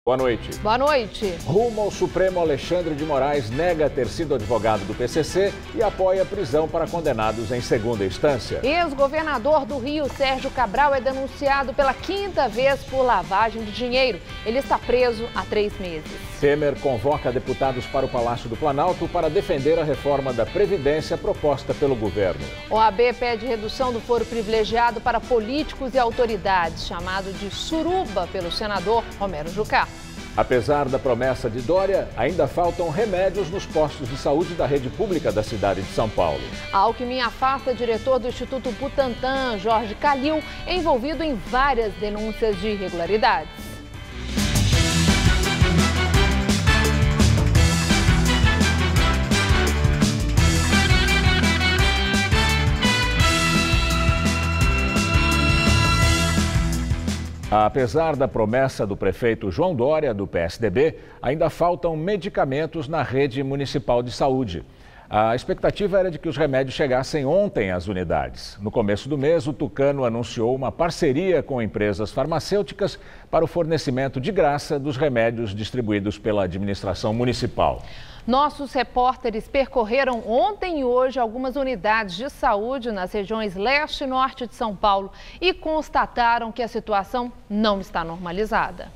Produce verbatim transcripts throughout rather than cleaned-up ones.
Boa noite. Boa noite. Rumo ao Supremo, Alexandre de Moraes nega ter sido advogado do P C C e apoia a prisão para condenados em segunda instância. Ex-governador do Rio, Sérgio Cabral, é denunciado pela quinta vez por lavagem de dinheiro. Ele está preso há três meses. Temer convoca deputados para o Palácio do Planalto para defender a reforma da Previdência proposta pelo governo. O A B pede redução do foro privilegiado para políticos e autoridades, chamado de suruba pelo senador Romero Jucá. Apesar da promessa de Dória, ainda faltam remédios nos postos de saúde da rede pública da cidade de São Paulo. Alckmin afasta diretor do Instituto Butantan, Jorge Calil, envolvido em várias denúncias de irregularidades. Apesar da promessa do prefeito João Dória, do P S D B, ainda faltam medicamentos na rede municipal de saúde. A expectativa era de que os remédios chegassem ontem às unidades. No começo do mês, o Tucano anunciou uma parceria com empresas farmacêuticas para o fornecimento de graça dos remédios distribuídos pela administração municipal. Nossos repórteres percorreram ontem e hoje algumas unidades de saúde nas regiões leste e norte de São Paulo e constataram que a situação não está normalizada.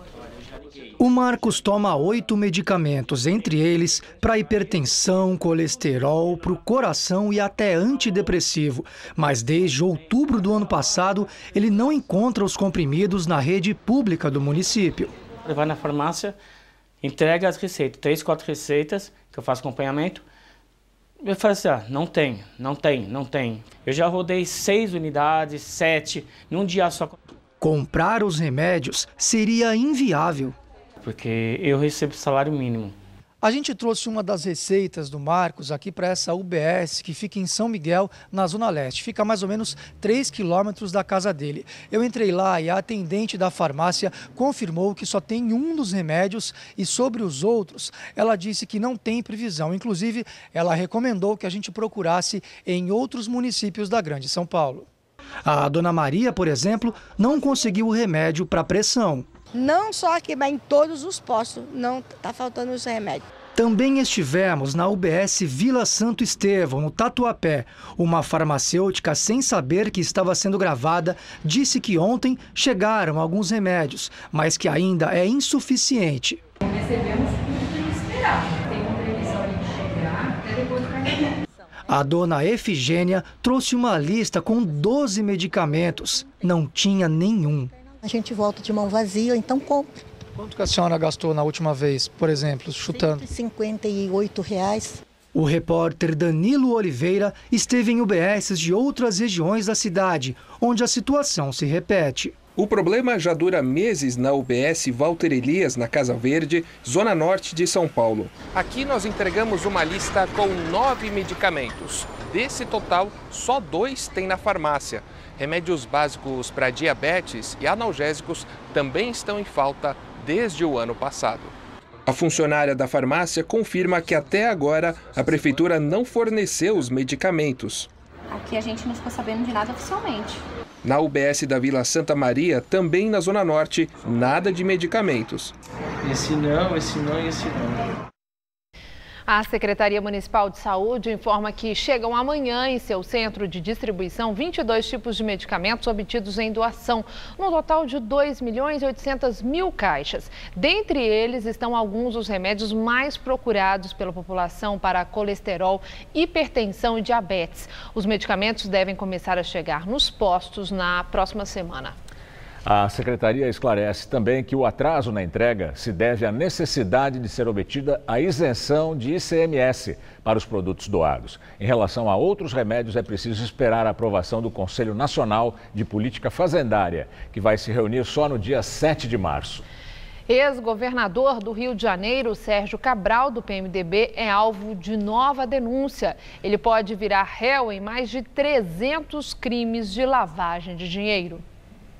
O Marcos toma oito medicamentos, entre eles para hipertensão, colesterol, para o coração e até antidepressivo. Mas desde outubro do ano passado, ele não encontra os comprimidos na rede pública do município. Ele vai na farmácia, entrega as receitas, três, quatro receitas, que eu faço acompanhamento. Eu falo assim, ah, não tem, não tem, não tem. Eu já rodei seis unidades, sete, num dia só. Comprar os remédios seria inviável. Porque eu recebo salário mínimo. A gente trouxe uma das receitas do Marcos aqui para essa U B S, que fica em São Miguel, na Zona Leste. Fica a mais ou menos três quilômetros da casa dele. Eu entrei lá e a atendente da farmácia confirmou que só tem um dos remédios e sobre os outros, ela disse que não tem previsão. Inclusive, ela recomendou que a gente procurasse em outros municípios da Grande São Paulo. A dona Maria, por exemplo, não conseguiu o remédio para pressão. Não só aqui, mas em todos os postos não está faltando os remédios. Também estivemos na U B S Vila Santo Estevão, no Tatuapé. Uma farmacêutica, sem saber que estava sendo gravada, disse que ontem chegaram alguns remédios, mas que ainda é insuficiente. Recebemos tudo que esperava. Tem uma previsão de chegar até depois do carregamento. A dona Efigênia trouxe uma lista com doze medicamentos. Não tinha nenhum. A gente volta de mão vazia, então compra. Quanto que a senhora gastou na última vez, por exemplo, chutando? cento e cinquenta e oito reais. O repórter Danilo Oliveira esteve em U B S de outras regiões da cidade, onde a situação se repete. O problema já dura meses na U B S Walter Elias, na Casa Verde, zona norte de São Paulo. Aqui nós entregamos uma lista com nove medicamentos. Desse total, só dois tem na farmácia. Remédios básicos para diabetes e analgésicos também estão em falta desde o ano passado. A funcionária da farmácia confirma que até agora a prefeitura não forneceu os medicamentos. Aqui a gente não ficou sabendo de nada oficialmente. Na U B S da Vila Santa Maria, também na Zona Norte, nada de medicamentos. Esse não, esse não e esse não. A Secretaria Municipal de Saúde informa que chegam amanhã em seu centro de distribuição vinte e dois tipos de medicamentos obtidos em doação, no total de dois milhões e oitocentas mil caixas. Dentre eles estão alguns dos remédios mais procurados pela população para colesterol, hipertensão e diabetes. Os medicamentos devem começar a chegar nos postos na próxima semana. A secretaria esclarece também que o atraso na entrega se deve à necessidade de ser obtida a isenção de I C M S para os produtos doados. Em relação a outros remédios, é preciso esperar a aprovação do Conselho Nacional de Política Fazendária, que vai se reunir só no dia sete de março. Ex-governador do Rio de Janeiro, Sérgio Cabral, do P M D B, é alvo de nova denúncia. Ele pode virar réu em mais de trezentos crimes de lavagem de dinheiro.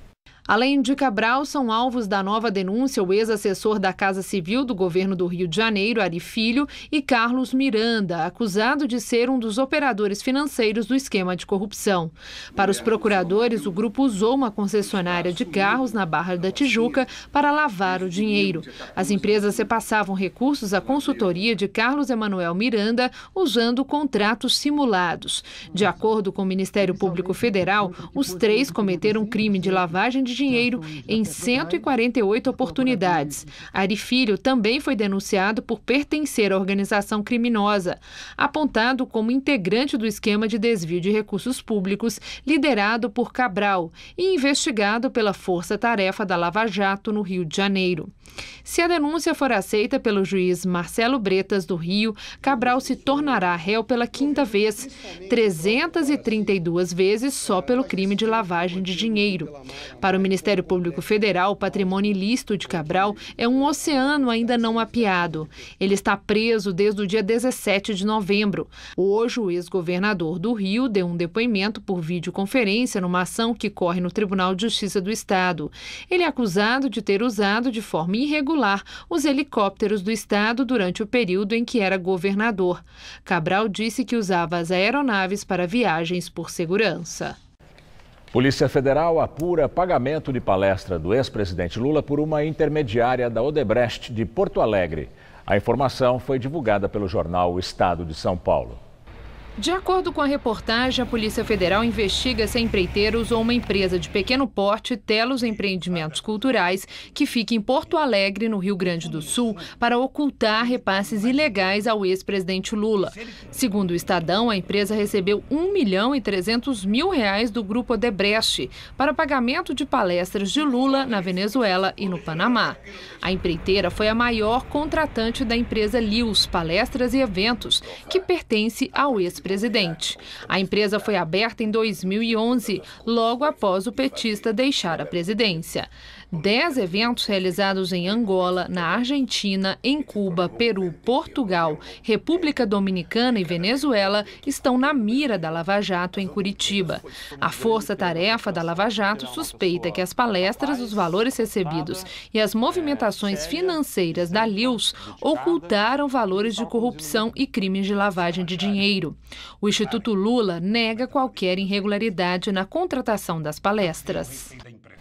Além de Cabral, são alvos da nova denúncia o ex-assessor da Casa Civil do governo do Rio de Janeiro, Ari Filho, e Carlos Miranda, acusado de ser um dos operadores financeiros do esquema de corrupção. Para os procuradores, o grupo usou uma concessionária de carros na Barra da Tijuca para lavar o dinheiro. As empresas repassavam recursos à consultoria de Carlos Emanuel Miranda usando contratos simulados. De acordo com o Ministério Público Federal, os três cometeram crime de lavagem de dinheiro em cento e quarenta e oito oportunidades. Ari Filho também foi denunciado por pertencer à organização criminosa, apontado como integrante do esquema de desvio de recursos públicos liderado por Cabral e investigado pela Força Tarefa da Lava Jato no Rio de Janeiro. Se a denúncia for aceita pelo juiz Marcelo Bretas do Rio, Cabral se tornará réu pela quinta vez, trezentas e trinta e duas vezes só pelo crime de lavagem de dinheiro. Para o Ministério Público Federal, o patrimônio ilícito de Cabral é um oceano ainda não mapeado. Ele está preso desde o dia dezessete de novembro. Hoje, o ex-governador do Rio deu um depoimento por videoconferência numa ação que corre no Tribunal de Justiça do Estado. Ele é acusado de ter usado de forma irregular os helicópteros do Estado durante o período em que era governador. Cabral disse que usava as aeronaves para viagens por segurança. Polícia Federal apura pagamento de palestra do ex-presidente Lula por uma intermediária da Odebrecht de Porto Alegre. A informação foi divulgada pelo jornal O Estado de São Paulo. De acordo com a reportagem, a Polícia Federal investiga se a empreiteira usou uma empresa de pequeno porte, Telos Empreendimentos Culturais, que fica em Porto Alegre, no Rio Grande do Sul, para ocultar repasses ilegais ao ex-presidente Lula. Segundo o Estadão, a empresa recebeu um milhão e trezentos mil reais do grupo Odebrecht para pagamento de palestras de Lula na Venezuela e no Panamá. A empreiteira foi a maior contratante da empresa Lius Palestras e Eventos, que pertence ao ex-presidente. presidente. A empresa foi aberta em dois mil e onze, logo após o petista deixar a presidência. Dez eventos realizados em Angola, na Argentina, em Cuba, Peru, Portugal, República Dominicana e Venezuela estão na mira da Lava Jato em Curitiba. A Força Tarefa da Lava Jato suspeita que as palestras, os valores recebidos e as movimentações financeiras da Lius ocultaram valores de corrupção e crimes de lavagem de dinheiro. O Instituto Lula nega qualquer irregularidade na contratação das palestras.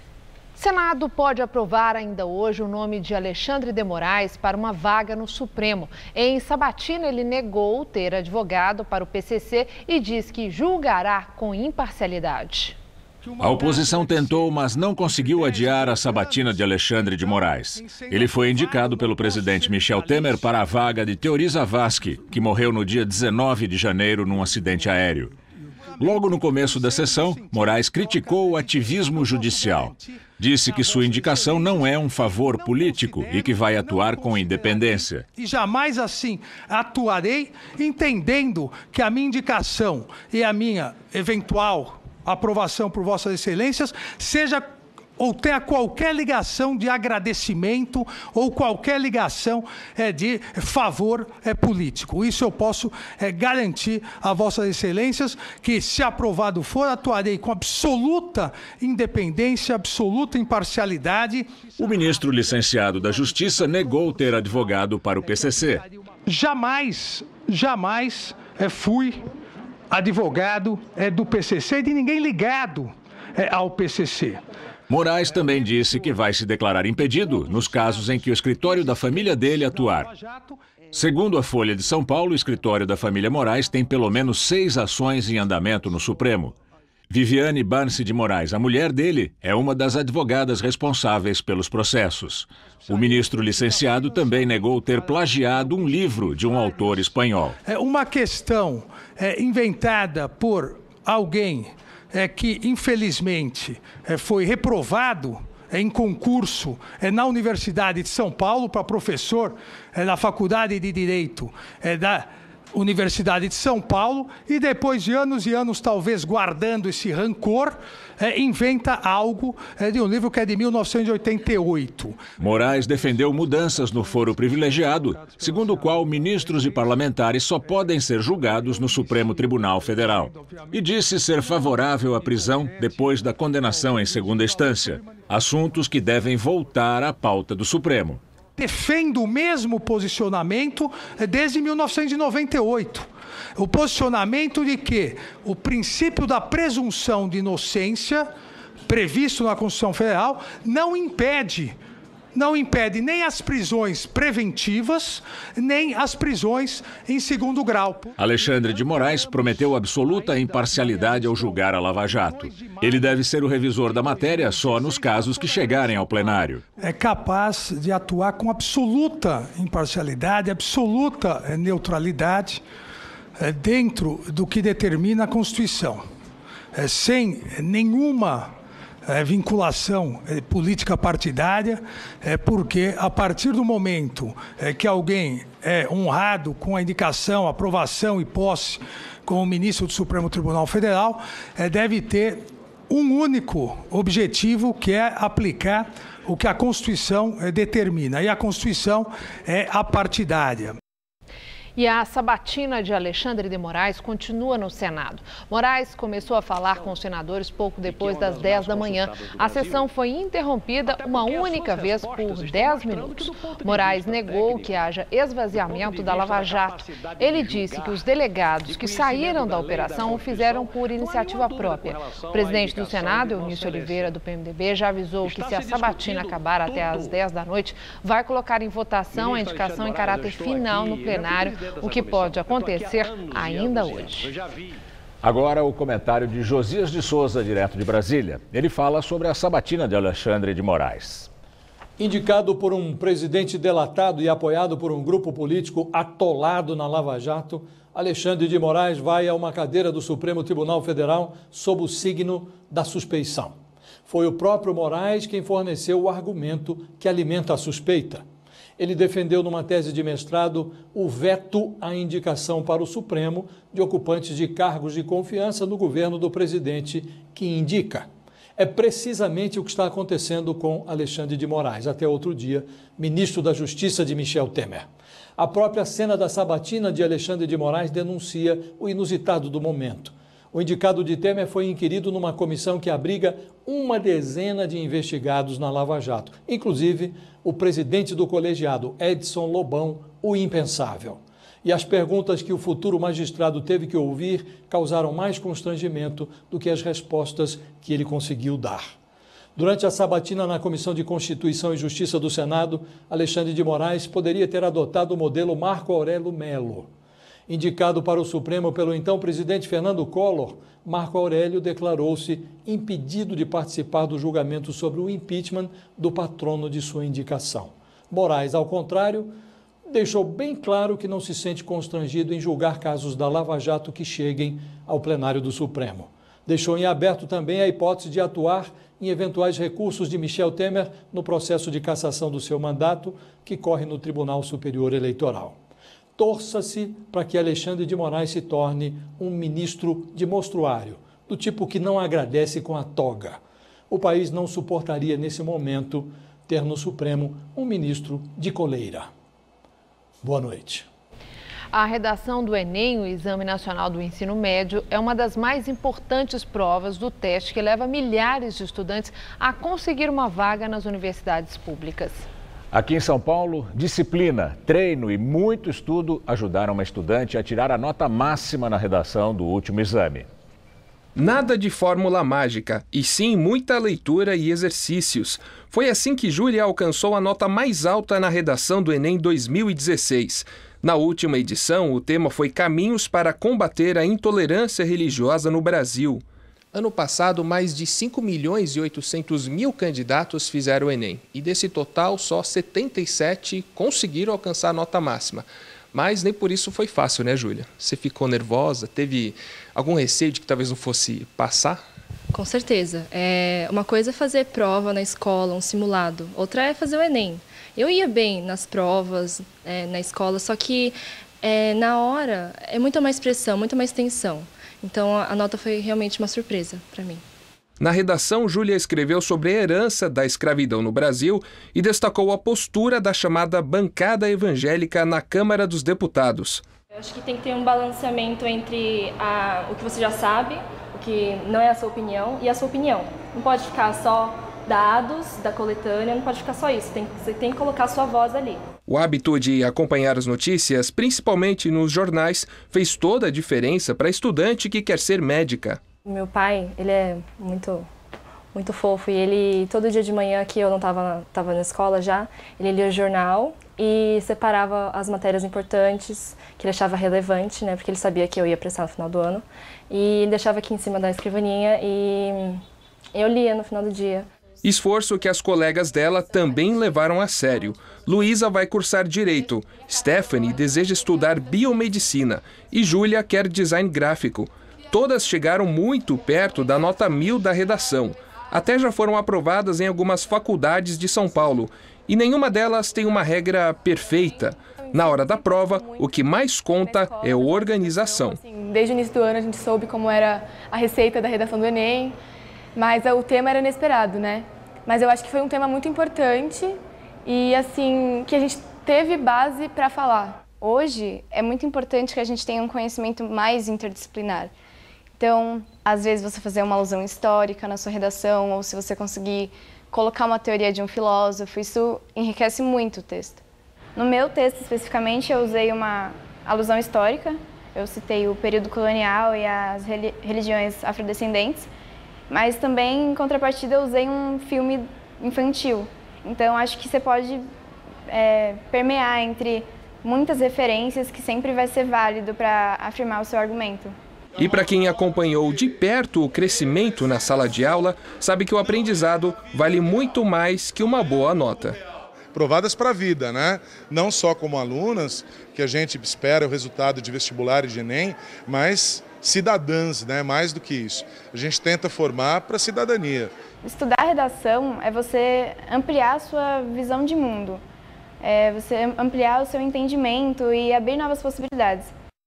Senado pode aprovar ainda hoje o nome de Alexandre de Moraes para uma vaga no Supremo. Em sabatina, ele negou ter advogado para o P C C e diz que julgará com imparcialidade. A oposição tentou, mas não conseguiu adiar a sabatina de Alexandre de Moraes. Ele foi indicado pelo presidente Michel Temer para a vaga de Teori Zavascki, que morreu no dia dezenove de janeiro num acidente aéreo. Logo no começo da sessão, Moraes criticou o ativismo judicial. Disse que sua indicação não é um favor político e que vai atuar com independência. E jamais assim atuarei, entendendo que a minha indicação e a minha eventual aprovação por Vossas Excelências seja ou tenha qualquer ligação de agradecimento ou qualquer ligação é, de favor é, político. Isso eu posso é, garantir a Vossas Excelências que, se aprovado for, atuarei com absoluta independência, absoluta imparcialidade. O ministro licenciado da Justiça negou ter advogado para o P C C. Jamais, jamais é, fui advogado é, do P C C e de ninguém ligado é, ao P C C. Moraes também disse que vai se declarar impedido nos casos em que o escritório da família dele atuar. Segundo a Folha de São Paulo, o escritório da família Moraes tem pelo menos seis ações em andamento no Supremo. Viviane Barnse de Moraes, a mulher dele, é uma das advogadas responsáveis pelos processos. O ministro licenciado também negou ter plagiado um livro de um autor espanhol. É uma questão é, inventada por alguém é, que, infelizmente, é, foi reprovado é, em concurso é, na Universidade de São Paulo para professor é, da Faculdade de Direito é, da Universidade de São Paulo e depois de anos e anos talvez guardando esse rancor, é, inventa algo é, de um livro que é de mil novecentos e oitenta e oito. Moraes defendeu mudanças no foro privilegiado, segundo o qual ministros e parlamentares só podem ser julgados no Supremo Tribunal Federal. E disse ser favorável à prisão depois da condenação em segunda instância, assuntos que devem voltar à pauta do Supremo. Defendo o mesmo posicionamento desde mil novecentos e noventa e oito. O posicionamento de que o princípio da presunção de inocência, previsto na Constituição Federal, não impede, não impede nem as prisões preventivas, nem as prisões em segundo grau. Alexandre de Moraes prometeu absoluta imparcialidade ao julgar a Lava Jato. Ele deve ser o revisor da matéria só nos casos que chegarem ao plenário. É capaz de atuar com absoluta imparcialidade, absoluta neutralidade, dentro do que determina a Constituição, sem nenhuma É, vinculação é, política partidária, é, porque a partir do momento é, que alguém é honrado com a indicação, aprovação e posse como ministro do Supremo Tribunal Federal, é, deve ter um único objetivo, que é aplicar o que a Constituição é, determina. E a Constituição é apartidária. E a sabatina de Alexandre de Moraes continua no Senado. Moraes começou a falar com os senadores pouco depois das dez da manhã. A sessão foi interrompida uma única vez por dez minutos. Moraes negou que haja esvaziamento da Lava Jato. Ele disse que os delegados que saíram da operação o fizeram por iniciativa própria. O presidente do Senado, Eunício Oliveira, do P M D B, já avisou que se a sabatina acabar até às dez da noite, vai colocar em votação a indicação em caráter final no plenário, o que pode acontecer ainda hoje. Agora o comentário de Josias de Souza, direto de Brasília. Ele fala sobre a sabatina de Alexandre de Moraes. Indicado por um presidente delatado e apoiado por um grupo político atolado na Lava Jato, Alexandre de Moraes vai a uma cadeira do Supremo Tribunal Federal sob o signo da suspeição. Foi o próprio Moraes quem forneceu o argumento que alimenta a suspeita. Ele defendeu numa tese de mestrado o veto à indicação para o Supremo de ocupantes de cargos de confiança no governo do presidente que indica. É precisamente o que está acontecendo com Alexandre de Moraes, até outro dia, ministro da Justiça de Michel Temer. A própria cena da sabatina de Alexandre de Moraes denuncia o inusitado do momento. O indicado de Temer foi inquirido numa comissão que abriga uma dezena de investigados na Lava Jato, inclusive o presidente do colegiado, Edson Lobão, o impensável. E as perguntas que o futuro magistrado teve que ouvir causaram mais constrangimento do que as respostas que ele conseguiu dar. Durante a sabatina na Comissão de Constituição e Justiça do Senado, Alexandre de Moraes poderia ter adotado o modelo Marco Aurélio Melo. Indicado para o Supremo pelo então presidente Fernando Collor, Marco Aurélio declarou-se impedido de participar do julgamento sobre o impeachment do patrono de sua indicação. Moraes, ao contrário, deixou bem claro que não se sente constrangido em julgar casos da Lava Jato que cheguem ao plenário do Supremo. Deixou em aberto também a hipótese de atuar em eventuais recursos de Michel Temer no processo de cassação do seu mandato, que corre no Tribunal Superior Eleitoral. Torça-se para que Alexandre de Moraes se torne um ministro de mostruário, do tipo que não agradece com a toga. O país não suportaria, nesse momento, ter no Supremo um ministro de coleira. Boa noite. A redação do Enem, o Exame Nacional do Ensino Médio, é uma das mais importantes provas do teste que leva milhares de estudantes a conseguir uma vaga nas universidades públicas. Aqui em São Paulo, disciplina, treino e muito estudo ajudaram uma estudante a tirar a nota máxima na redação do último exame. Nada de fórmula mágica, e sim muita leitura e exercícios. Foi assim que Júlia alcançou a nota mais alta na redação do Enem dois mil e dezesseis. Na última edição, o tema foi Caminhos para combater a intolerância religiosa no Brasil. Ano passado, mais de cinco milhões e oitocentos mil candidatos fizeram o Enem. E desse total, só setenta e sete conseguiram alcançar a nota máxima. Mas nem por isso foi fácil, né, Júlia? Você ficou nervosa? Teve algum receio de que talvez não fosse passar? Com certeza. É, uma coisa é fazer prova na escola, um simulado. Outra é fazer o Enem. Eu ia bem nas provas, é, na escola, só que É, na hora, é muita mais pressão, muita mais tensão. Então, a nota foi realmente uma surpresa para mim. Na redação, Júlia escreveu sobre a herança da escravidão no Brasil e destacou a postura da chamada bancada evangélica na Câmara dos Deputados. Eu acho que tem que ter um balanceamento entre a, o que você já sabe, o que não é a sua opinião, e a sua opinião. Não pode ficar só dados da coletânea, não pode ficar só isso. Tem, você tem que colocar a sua voz ali. O hábito de acompanhar as notícias, principalmente nos jornais, fez toda a diferença para a estudante que quer ser médica. Meu pai, ele é muito, muito fofo e ele, todo dia de manhã que eu não estava tava na escola já, ele lia o jornal e separava as matérias importantes, que ele achava relevante, né, porque ele sabia que eu ia prestar no final do ano, e ele deixava aqui em cima da escrivaninha e eu lia no final do dia. Esforço que as colegas dela também levaram a sério. Luísa vai cursar Direito, Stephanie deseja estudar Biomedicina e Júlia quer design gráfico. Todas chegaram muito perto da nota mil da redação. Até já foram aprovadas em algumas faculdades de São Paulo. E nenhuma delas tem uma regra perfeita. Na hora da prova, o que mais conta é organização. Desde o início do ano a gente soube como era a receita da redação do Enem, mas o tema era inesperado, né? Mas eu acho que foi um tema muito importante e assim que a gente teve base para falar. Hoje é muito importante que a gente tenha um conhecimento mais interdisciplinar. Então, às vezes você fazer uma alusão histórica na sua redação, ou se você conseguir colocar uma teoria de um filósofo, isso enriquece muito o texto. No meu texto, especificamente, eu usei uma alusão histórica, eu citei o período colonial e as religiões afrodescendentes, mas também, em contrapartida, eu usei um filme infantil. Então, acho que você pode é, permear entre muitas referências que sempre vai ser válido para afirmar o seu argumento. E para quem acompanhou de perto o crescimento na sala de aula, sabe que o aprendizado vale muito mais que uma boa nota. Provadas para a vida, né? Não só como alunas, que a gente espera o resultado de vestibular e de Enem, mas cidadãs, né? Mais do que isso. A gente tenta formar para a cidadania. Estudar redação é você ampliar a sua visão de mundo, é você ampliar o seu entendimento e abrir novas possibilidades.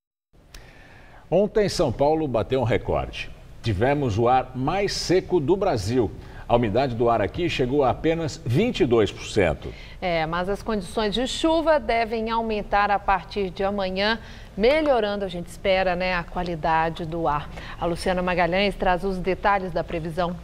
Ontem, São Paulo bateu um recorde. Tivemos o ar mais seco do Brasil. A umidade do ar aqui chegou a apenas vinte e dois por cento. É, mas as condições de chuva devem aumentar a partir de amanhã, melhorando, a gente espera, né, a qualidade do ar. A Luciana Magalhães traz os detalhes da previsão.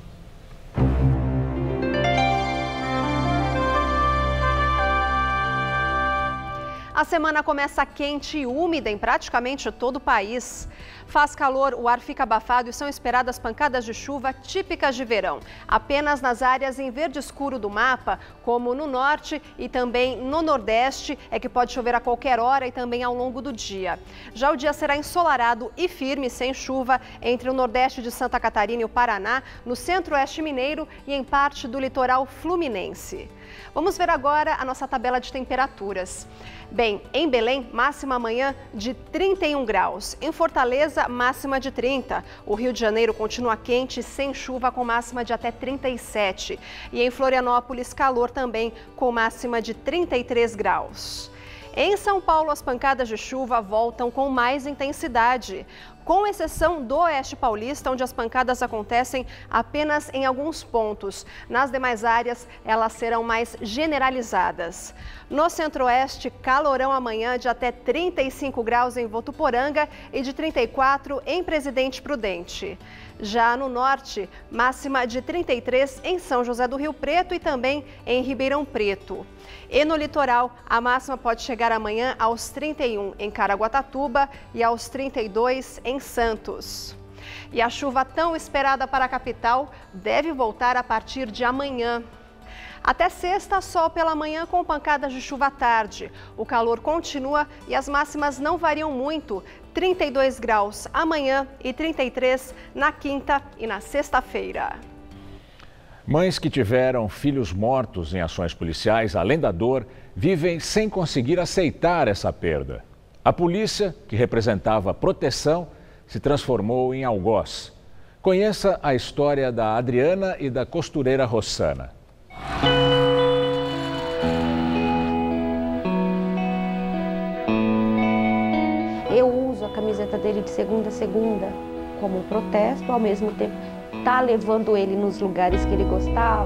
A semana começa quente e úmida em praticamente todo o país. Faz calor, o ar fica abafado e são esperadas pancadas de chuva típicas de verão. Apenas nas áreas em verde escuro do mapa, como no norte e também no nordeste, é que pode chover a qualquer hora e também ao longo do dia. Já o dia será ensolarado e firme, sem chuva, entre o nordeste de Santa Catarina e o Paraná, no centro-oeste mineiro e em parte do litoral fluminense. Vamos ver agora a nossa tabela de temperaturas. Bem, em Belém, máxima amanhã de trinta e um graus. Em Fortaleza, máxima de trinta. O Rio de Janeiro continua quente, sem chuva, com máxima de até trinta e sete. E em Florianópolis, calor também, com máxima de trinta e três graus. Em São Paulo, as pancadas de chuva voltam com mais intensidade, com exceção do Oeste Paulista, onde as pancadas acontecem apenas em alguns pontos. Nas demais áreas, elas serão mais generalizadas. No Centro-Oeste, calorão amanhã de até trinta e cinco graus em Votuporanga e de trinta e quatro em Presidente Prudente. Já no Norte, máxima de trinta e três em São José do Rio Preto e também em Ribeirão Preto. E no litoral, a máxima pode chegar amanhã aos trinta e um em Caraguatatuba e aos trinta e dois em Santos. E a chuva tão esperada para a capital deve voltar a partir de amanhã. Até sexta, sol pela manhã com pancadas de chuva à tarde. O calor continua e as máximas não variam muito. trinta e dois graus amanhã e trinta e três na quinta e na sexta-feira. Mães que tiveram filhos mortos em ações policiais, além da dor, vivem sem conseguir aceitar essa perda. A polícia, que representava proteção, se transformou em algoz. Conheça a história da Adriana e da costureira Rossana. camiseta dele de segunda a segunda como um protesto, ao mesmo tempo tá levando ele nos lugares que ele gostava.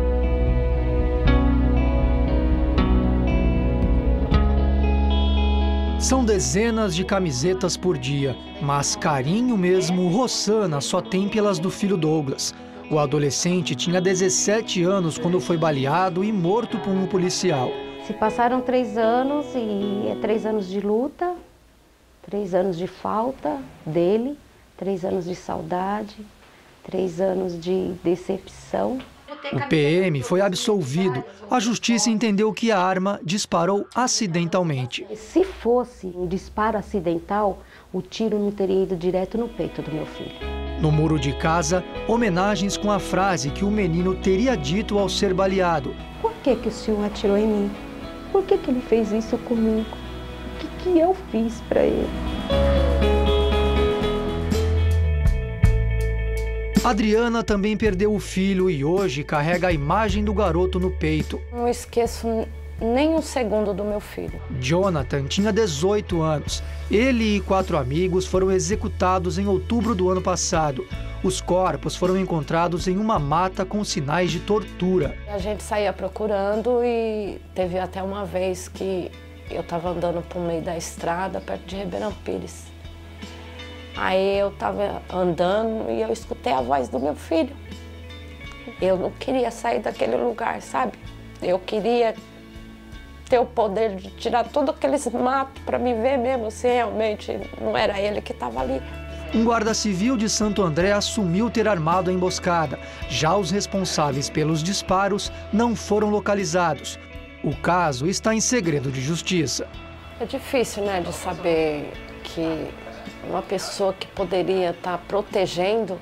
São dezenas de camisetas por dia, mas carinho mesmo Rossana só tem pelas do filho Douglas. O adolescente tinha dezessete anos quando foi baleado e morto por um policial. Se passaram três anos e é três anos de luta, três anos de falta dele, três anos de saudade, três anos de decepção. O P M foi absolvido. A justiça entendeu que a arma disparou acidentalmente. Se fosse um disparo acidental, o tiro não teria ido direto no peito do meu filho. No muro de casa, homenagens com a frase que o menino teria dito ao ser baleado. Por que que o senhor atirou em mim? Por que que ele fez isso comigo? O que que eu fiz para ele? Adriana também perdeu o filho e hoje carrega a imagem do garoto no peito. Não esqueço nem um segundo do meu filho. Jonathan tinha dezoito anos. Ele e quatro amigos foram executados em outubro do ano passado. Os corpos foram encontrados em uma mata com sinais de tortura. A gente saía procurando e teve até uma vez que eu estava andando por meio da estrada, perto de Ribeirão Pires. Aí eu estava andando e eu escutei a voz do meu filho. Eu não queria sair daquele lugar, sabe? Eu queria ter o poder de tirar tudo aqueles matos para me ver mesmo se realmente não era ele que estava ali. Um guarda civil de Santo André assumiu ter armado a emboscada. Já os responsáveis pelos disparos não foram localizados. O caso está em segredo de justiça. É difícil, né, de saber que uma pessoa que poderia estar protegendo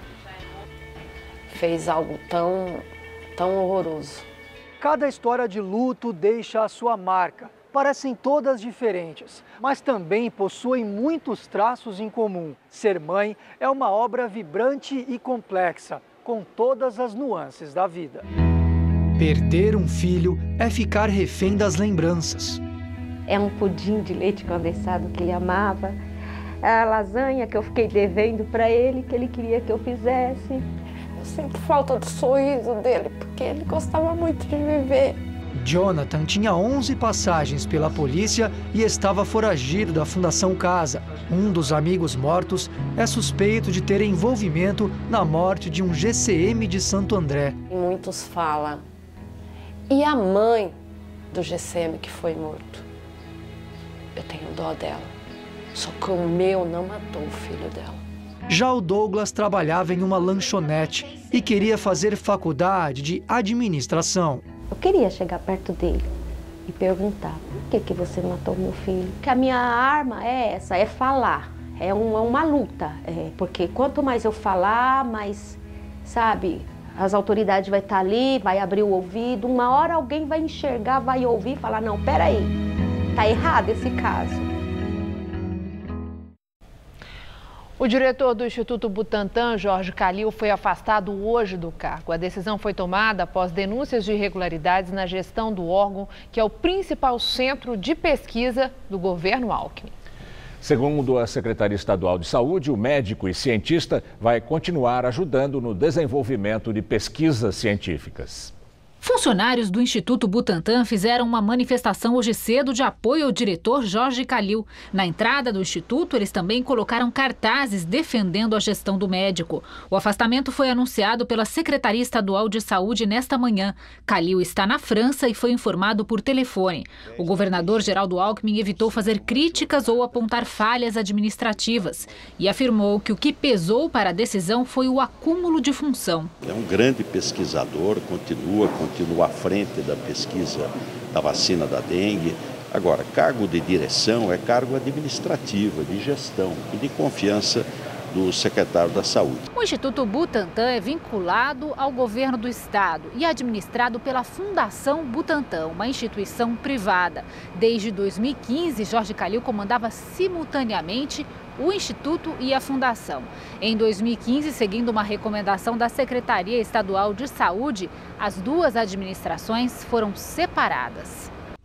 fez algo tão, tão horroroso. Cada história de luto deixa a sua marca. Parecem todas diferentes, mas também possuem muitos traços em comum. Ser mãe é uma obra vibrante e complexa, com todas as nuances da vida. Perder um filho é ficar refém das lembranças. É um pudim de leite condensado que ele amava, a lasanha que eu fiquei devendo para ele, que ele queria que eu fizesse. Eu sinto falta do sorriso dele, porque ele gostava muito de viver. Jonathan tinha onze passagens pela polícia e estava foragido da Fundação Casa. Um dos amigos mortos é suspeito de ter envolvimento na morte de um G C M de Santo André. E muitos falam, e a mãe do G C M que foi morto? Eu tenho dó dela. Só que o meu não matou o filho dela. Já o Douglas trabalhava em uma lanchonete e queria fazer faculdade de administração. Eu queria chegar perto dele e perguntar, por que que você matou meu filho? Que a minha arma é essa, é falar. É uma, uma luta, é, porque quanto mais eu falar, mais, sabe, as autoridades vão estar ali, vai abrir o ouvido. Uma hora alguém vai enxergar, vai ouvir e falar, não, peraí, tá errado esse caso. O diretor do Instituto Butantan, Jorge Calil, foi afastado hoje do cargo. A decisão foi tomada após denúncias de irregularidades na gestão do órgão, que é o principal centro de pesquisa do governo Alckmin. Segundo a Secretaria Estadual de Saúde, o médico e cientista vai continuar ajudando no desenvolvimento de pesquisas científicas. Funcionários do Instituto Butantan fizeram uma manifestação hoje cedo de apoio ao diretor Jorge Calil. Na entrada do instituto, eles também colocaram cartazes defendendo a gestão do médico. O afastamento foi anunciado pela Secretaria Estadual de Saúde nesta manhã. Calil está na França e foi informado por telefone. O governador Geraldo Alckmin evitou fazer críticas ou apontar falhas administrativas e afirmou que o que pesou para a decisão foi o acúmulo de função. É um grande pesquisador, continua com continua à frente da pesquisa da vacina da dengue. Agora, cargo de direção é cargo administrativo, de gestão e de confiança do secretário da Saúde. O Instituto Butantan é vinculado ao governo do estado e administrado pela Fundação Butantan, uma instituição privada. Desde dois mil e quinze, Jorge Calil comandava simultaneamente o Instituto e a Fundação. Em dois mil e quinze, seguindo uma recomendação da Secretaria Estadual de Saúde, as duas administrações foram separadas.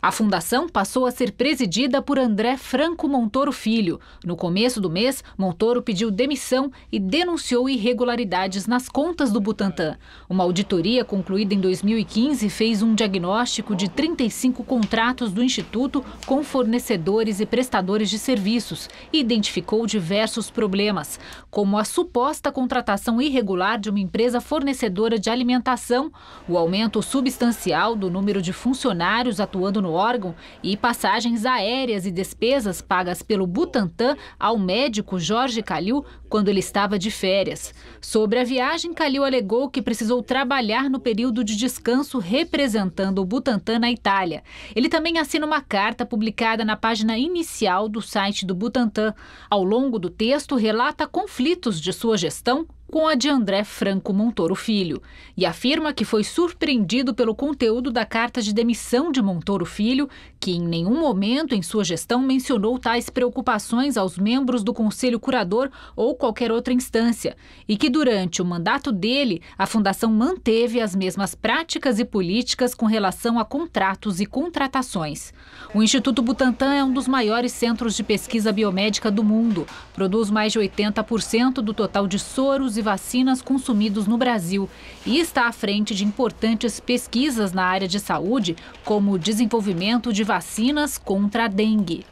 A fundação passou a ser presidida por André Franco Montoro Filho. No começo do mês, Montoro pediu demissão e denunciou irregularidades nas contas do Butantan. Uma auditoria concluída em dois mil e quinze fez um diagnóstico de trinta e cinco contratos do Instituto com fornecedores e prestadores de serviços e identificou diversos problemas, como a suposta contratação irregular de uma empresa fornecedora de alimentação, o aumento substancial do número de funcionários atuando no órgão e passagens aéreas e despesas pagas pelo Butantan ao médico Jorge Calil quando ele estava de férias. Sobre a viagem, Calil alegou que precisou trabalhar no período de descanso representando o Butantan na Itália. Ele também assina uma carta publicada na página inicial do site do Butantan. Ao longo do texto, relata conflitos de sua gestão com a de André Franco Montoro Filho, e afirma que foi surpreendido pelo conteúdo da carta de demissão de Montoro Filho, que em nenhum momento em sua gestão mencionou tais preocupações aos membros do Conselho Curador ou qualquer outra instância, e que durante o mandato dele, a Fundação manteve as mesmas práticas e políticas com relação a contratos e contratações. O Instituto Butantan é um dos maiores centros de pesquisa biomédica do mundo, produz mais de oitenta por cento do total de soros e vacinas consumidos no Brasil e está à frente de importantes pesquisas na área de saúde, como o desenvolvimento de vacinas contra a dengue.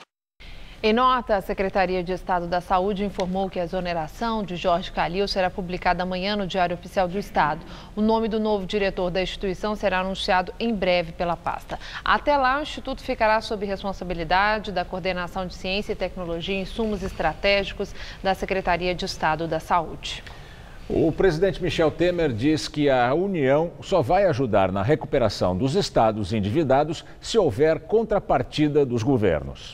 Em nota, a Secretaria de Estado da Saúde informou que a exoneração de Jorge Calil será publicada amanhã no Diário Oficial do Estado. O nome do novo diretor da instituição será anunciado em breve pela pasta. Até lá, o Instituto ficará sob responsabilidade da Coordenação de Ciência e Tecnologia e Insumos Estratégicos da Secretaria de Estado da Saúde. O presidente Michel Temer diz que a União só vai ajudar na recuperação dos estados endividados se houver contrapartida dos governos.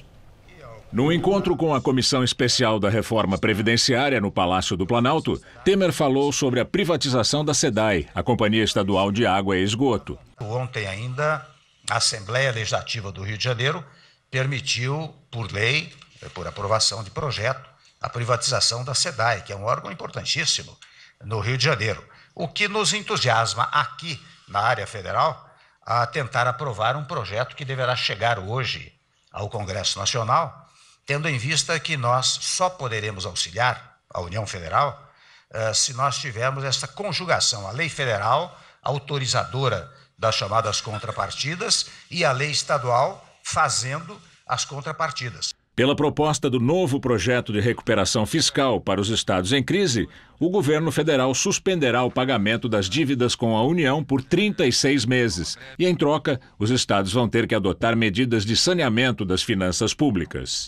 No encontro com a Comissão Especial da Reforma Previdenciária no Palácio do Planalto, Temer falou sobre a privatização da SEDAI, a Companhia Estadual de Água e Esgoto. Ontem ainda, a Assembleia Legislativa do Rio de Janeiro permitiu, por lei, por aprovação de projeto, a privatização da SEDAI, que é um órgão importantíssimo no Rio de Janeiro. O que nos entusiasma aqui na área federal a tentar aprovar um projeto que deverá chegar hoje ao Congresso Nacional, tendo em vista que nós só poderemos auxiliar a União Federal uh, se nós tivermos essa conjugação, a lei federal autorizadora das chamadas contrapartidas e a lei estadual fazendo as contrapartidas. Pela proposta do novo projeto de recuperação fiscal para os estados em crise, o governo federal suspenderá o pagamento das dívidas com a União por trinta e seis meses e, em troca, os estados vão ter que adotar medidas de saneamento das finanças públicas.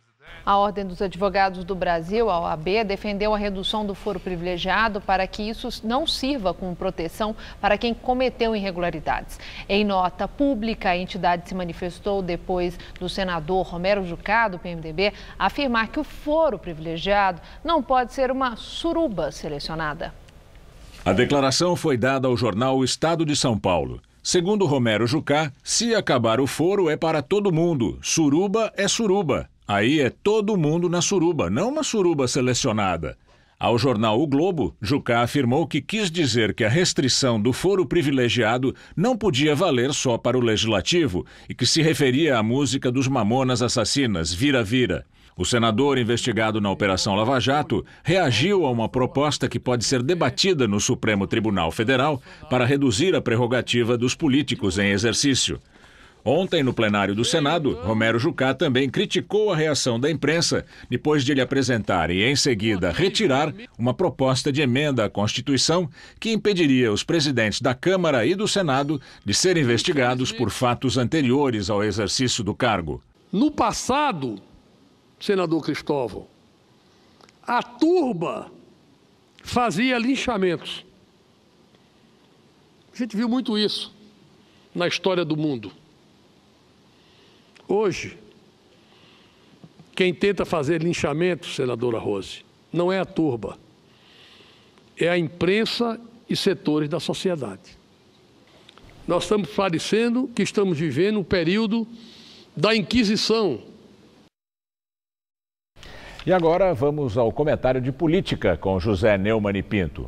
A Ordem dos Advogados do Brasil, a O A B, defendeu a redução do foro privilegiado para que isso não sirva como proteção para quem cometeu irregularidades. Em nota pública, a entidade se manifestou depois do senador Romero Jucá, do P M D B, afirmar que o foro privilegiado não pode ser uma suruba selecionada. A declaração foi dada ao jornal O Estado de São Paulo. Segundo Romero Jucá, se acabar o foro é para todo mundo. Suruba é suruba. Aí é todo mundo na suruba, não uma suruba selecionada. Ao jornal O Globo, Jucá afirmou que quis dizer que a restrição do foro privilegiado não podia valer só para o Legislativo e que se referia à música dos Mamonas Assassinas, Vira Vira. O senador investigado na Operação Lava Jato reagiu a uma proposta que pode ser debatida no Supremo Tribunal Federal para reduzir a prerrogativa dos políticos em exercício. Ontem, no plenário do Senado, Romero Jucá também criticou a reação da imprensa depois de ele apresentar e, em seguida, retirar uma proposta de emenda à Constituição que impediria os presidentes da Câmara e do Senado de serem investigados por fatos anteriores ao exercício do cargo. No passado, senador Cristóvão, a turba fazia linchamentos. A gente viu muito isso na história do mundo. Hoje, quem tenta fazer linchamento, senadora Rose, não é a turba, é a imprensa e setores da sociedade. Nós estamos parecendo que estamos vivendo um período da Inquisição. E agora vamos ao comentário de política com José Neumann e Pinto.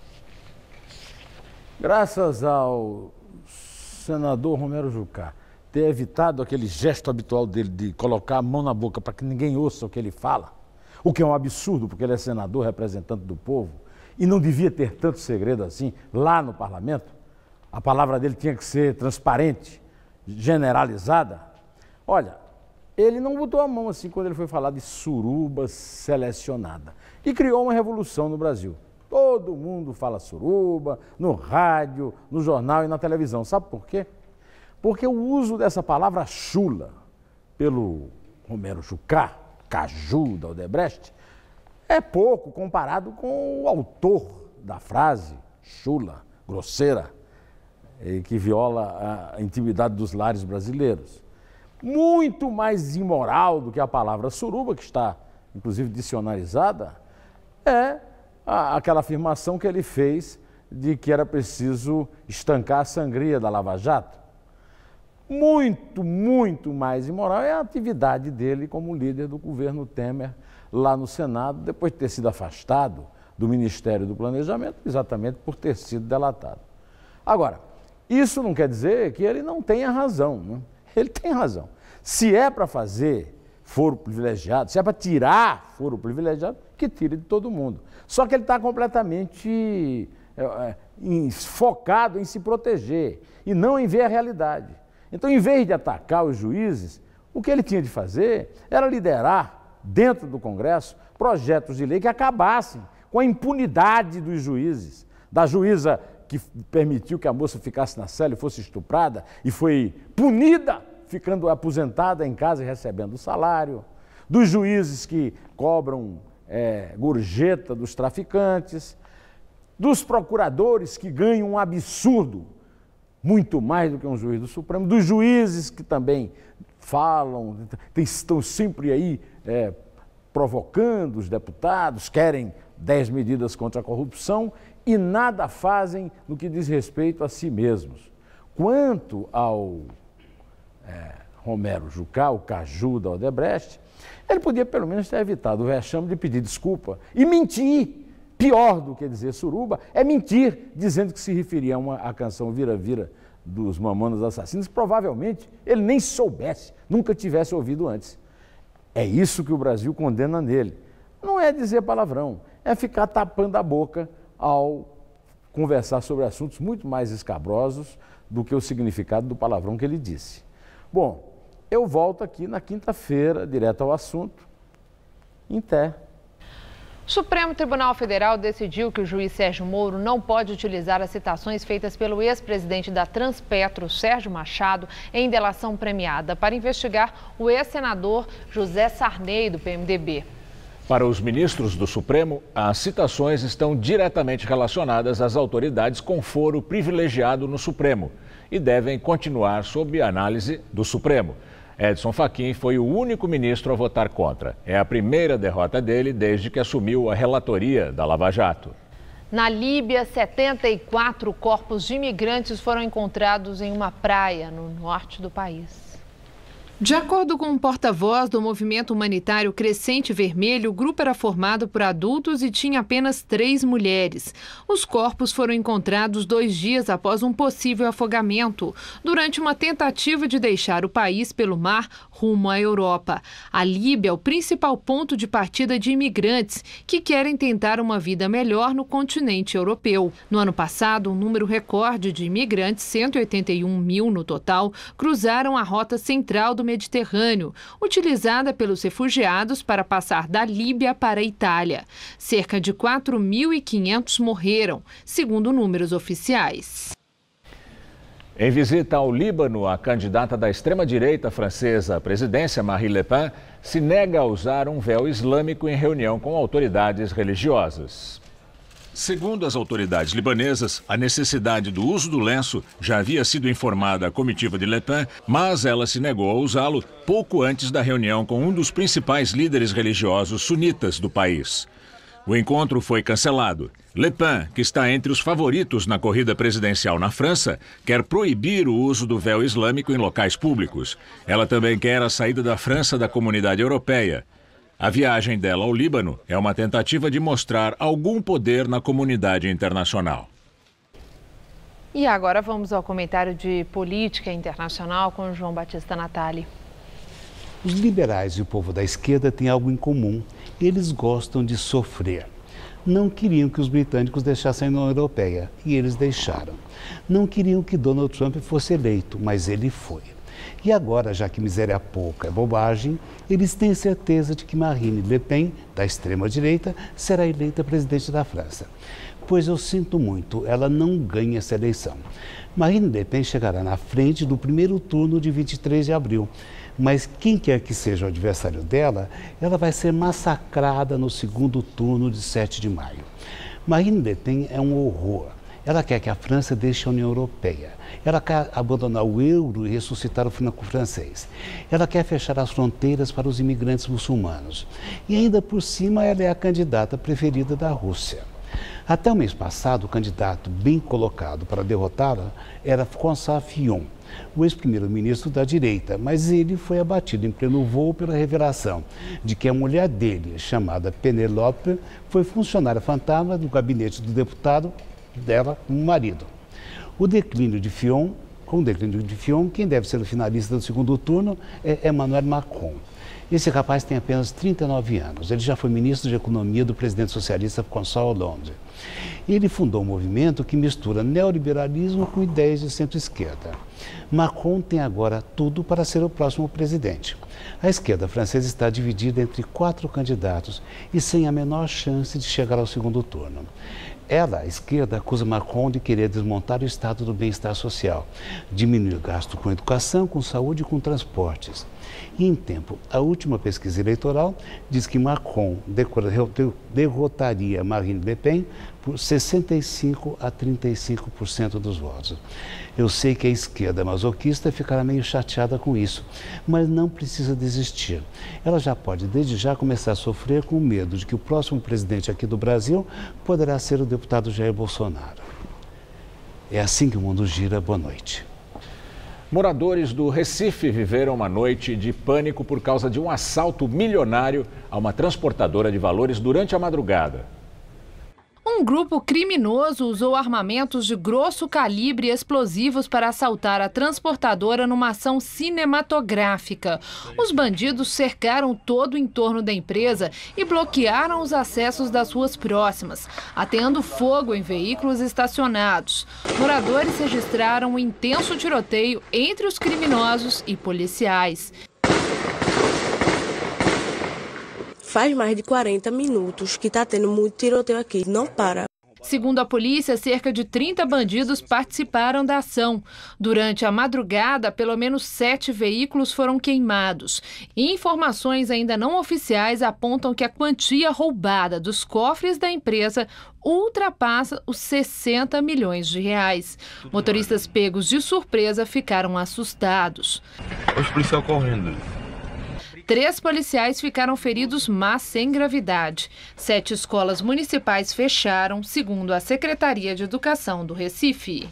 Graças ao senador Romero Jucá ter evitado aquele gesto habitual dele de colocar a mão na boca para que ninguém ouça o que ele fala, o que é um absurdo, porque ele é senador, representante do povo, e não devia ter tanto segredo assim lá no parlamento. A palavra dele tinha que ser transparente, generalizada. Olha, ele não botou a mão assim quando ele foi falar de suruba selecionada. E criou uma revolução no Brasil. Todo mundo fala suruba, no rádio, no jornal e na televisão. Sabe por quê? Porque o uso dessa palavra chula pelo Romero Jucá, caju da Odebrecht, é pouco comparado com o autor da frase, chula, grosseira, que viola a intimidade dos lares brasileiros. Muito mais imoral do que a palavra suruba, que está, inclusive, dicionarizada, é a, aquela afirmação que ele fez de que era preciso estancar a sangria da Lava Jato. Muito, muito mais imoral é a atividade dele como líder do governo Temer lá no Senado, depois de ter sido afastado do Ministério do Planejamento, exatamente por ter sido delatado. Agora, isso não quer dizer que ele não tenha razão, né? Ele tem razão. Se é para fazer foro privilegiado, se é para tirar foro privilegiado, que tire de todo mundo. Só que ele está completamente é, em, focado em se proteger e não em ver a realidade. Então, em vez de atacar os juízes, o que ele tinha de fazer era liderar, dentro do Congresso, projetos de lei que acabassem com a impunidade dos juízes, da juíza que permitiu que a moça ficasse na cela e fosse estuprada e foi punida, ficando aposentada em casa e recebendo salário, dos juízes que cobram é, gorjeta dos traficantes, dos procuradores que ganham um absurdo, muito mais do que um juiz do Supremo, dos juízes que também falam, estão sempre aí é, provocando os deputados, querem dez medidas contra a corrupção e nada fazem no que diz respeito a si mesmos. Quanto ao é, Romero Jucá, o caju da Odebrecht, ele podia pelo menos ter evitado o vexame de pedir desculpa e mentir. Pior do que dizer suruba é mentir, dizendo que se referia a uma a canção Vira-Vira dos Mamonas Assassinos. Provavelmente ele nem soubesse, nunca tivesse ouvido antes. É isso que o Brasil condena nele. Não é dizer palavrão, é ficar tapando a boca ao conversar sobre assuntos muito mais escabrosos do que o significado do palavrão que ele disse. Bom, eu volto aqui na quinta-feira, direto ao assunto, em Té. O Supremo Tribunal Federal decidiu que o juiz Sérgio Moro não pode utilizar as citações feitas pelo ex-presidente da Transpetro, Sérgio Machado, em delação premiada, para investigar o ex-senador José Sarney, do P M D B. Para os ministros do Supremo, as citações estão diretamente relacionadas às autoridades com foro privilegiado no Supremo e devem continuar sob análise do Supremo. Edson Fachin foi o único ministro a votar contra. É a primeira derrota dele desde que assumiu a relatoria da Lava Jato. Na Líbia, setenta e quatro corpos de imigrantes foram encontrados em uma praia no norte do país. De acordo com um porta-voz do movimento humanitário Crescente Vermelho, o grupo era formado por adultos e tinha apenas três mulheres. Os corpos foram encontrados dois dias após um possível afogamento, durante uma tentativa de deixar o país pelo mar rumo à Europa. A Líbia é o principal ponto de partida de imigrantes que querem tentar uma vida melhor no continente europeu. No ano passado, um número recorde de imigrantes, cento e oitenta e um mil no total, cruzaram a rota central do Mediterrâneo, utilizada pelos refugiados para passar da Líbia para a Itália. Cerca de quatro mil e quinhentos morreram, segundo números oficiais. Em visita ao Líbano, a candidata da extrema-direita francesa à presidência, Marine Le Pen, se nega a usar um véu islâmico em reunião com autoridades religiosas. Segundo as autoridades libanesas, a necessidade do uso do lenço já havia sido informada à comitiva de Le Pen, mas ela se negou a usá-lo pouco antes da reunião com um dos principais líderes religiosos sunitas do país. O encontro foi cancelado. Le Pen, que está entre os favoritos na corrida presidencial na França, quer proibir o uso do véu islâmico em locais públicos. Ela também quer a saída da França da Comunidade Europeia. A viagem dela ao Líbano é uma tentativa de mostrar algum poder na comunidade internacional. E agora vamos ao comentário de política internacional com João Batista Natali. Os liberais e o povo da esquerda têm algo em comum. Eles gostam de sofrer. Não queriam que os britânicos deixassem a União Europeia, e eles deixaram. Não queriam que Donald Trump fosse eleito, mas ele foi. E agora, já que miséria pouca é bobagem, eles têm certeza de que Marine Le Pen, da extrema-direita, será eleita presidente da França. Pois eu sinto muito, ela não ganha essa eleição. Marine Le Pen chegará na frente do primeiro turno de vinte e três de abril. Mas quem quer que seja o adversário dela, ela vai ser massacrada no segundo turno de sete de maio. Marine Le Pen é um horror. Ela quer que a França deixe a União Europeia. Ela quer abandonar o euro e ressuscitar o franco francês. Ela quer fechar as fronteiras para os imigrantes muçulmanos. E ainda por cima, ela é a candidata preferida da Rússia. Até o mês passado, o candidato bem colocado para derrotá-la era François Fillon, o ex-primeiro-ministro da direita, mas ele foi abatido em pleno voo pela revelação de que a mulher dele, chamada Penelope, foi funcionária fantasma do gabinete do deputado dela como marido. O declínio de Fillon, com o declínio de Fillon, quem deve ser o finalista do segundo turno é Emmanuel Macron. Esse rapaz tem apenas trinta e nove anos. Ele já foi ministro de Economia do presidente socialista François Hollande. Ele fundou um movimento que mistura neoliberalismo com ideias de centro-esquerda. Macron tem agora tudo para ser o próximo presidente. A esquerda francesa está dividida entre quatro candidatos e sem a menor chance de chegar ao segundo turno. Ela, a esquerda, acusa Macron de querer desmontar o estado do bem-estar social, diminuir o gasto com educação, com saúde e com transportes. E em tempo, a última pesquisa eleitoral diz que Macron derrotaria Marine Le Pen por sessenta e cinco a trinta e cinco por cento dos votos. Eu sei que a esquerda masoquista ficará meio chateada com isso, mas não precisa desistir. Ela já pode, desde já, começar a sofrer com o medo de que o próximo presidente aqui do Brasil poderá ser o deputado Jair Bolsonaro. É assim que o mundo gira. Boa noite. Moradores do Recife viveram uma noite de pânico por causa de um assalto milionário a uma transportadora de valores durante a madrugada. Um grupo criminoso usou armamentos de grosso calibre e explosivos para assaltar a transportadora numa ação cinematográfica. Os bandidos cercaram todo o entorno da empresa e bloquearam os acessos das ruas próximas, ateando fogo em veículos estacionados. Moradores registraram um intenso tiroteio entre os criminosos e policiais. Faz mais de quarenta minutos que está tendo muito tiroteio aqui, não para. Segundo a polícia, cerca de trinta bandidos participaram da ação. Durante a madrugada, pelo menos sete veículos foram queimados. E informações ainda não oficiais apontam que a quantia roubada dos cofres da empresa ultrapassa os sessenta milhões de reais. Motoristas pegos de surpresa ficaram assustados. Os policiais correndo. Três policiais ficaram feridos, mas sem gravidade. Sete escolas municipais fecharam, segundo a Secretaria de Educação do Recife.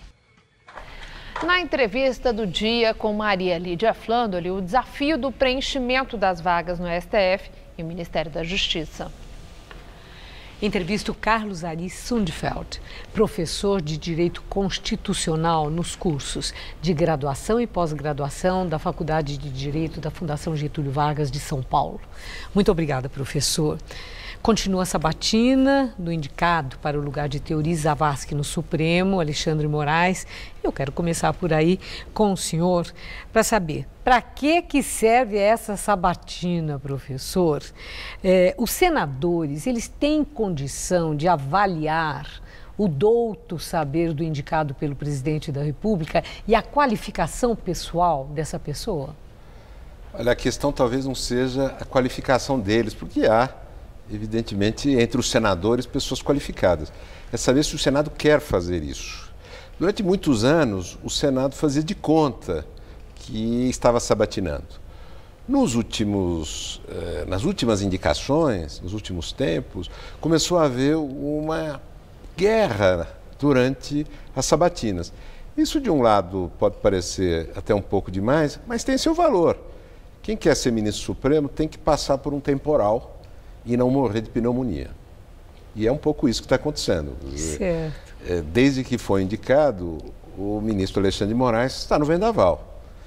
Na entrevista do dia com Maria Lídia Flandoli, o desafio do preenchimento das vagas no S T F e o Ministério da Justiça. Entrevisto Carlos Ari Sundfeld, professor de Direito Constitucional nos cursos de graduação e pós-graduação da Faculdade de Direito da Fundação Getúlio Vargas de São Paulo. Muito obrigada, professor. Continua a sabatina do indicado para o lugar de Teori Zavascki no Supremo, Alexandre Moraes. Eu quero começar por aí com o senhor para saber para que que serve essa sabatina, professor? É, os senadores, eles têm condição de avaliar o douto saber do indicado pelo presidente da República e a qualificação pessoal dessa pessoa? Olha, a questão talvez não seja a qualificação deles, porque há, evidentemente, entre os senadores, pessoas qualificadas. É saber se o Senado quer fazer isso. Durante muitos anos, o Senado fazia de conta que estava sabatinando. Nos últimos, eh, nas últimas indicações, nos últimos tempos, começou a haver uma guerra durante as sabatinas. Isso, de um lado, pode parecer até um pouco demais, mas tem seu valor. Quem quer ser ministro supremo tem que passar por um temporal e não morrer de pneumonia. E é um pouco isso que está acontecendo. Certo. Desde que foi indicado, o ministro Alexandre de Moraes está no vendaval.